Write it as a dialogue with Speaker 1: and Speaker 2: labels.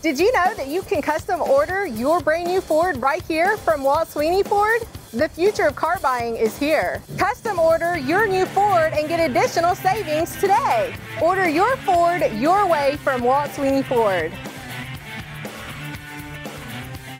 Speaker 1: Did you know that you can custom order your brand new Ford right here from Walt Sweeney Ford? The future of car buying is here. Custom order your new Ford and get additional savings today. Order your Ford your way from Walt Sweeney Ford.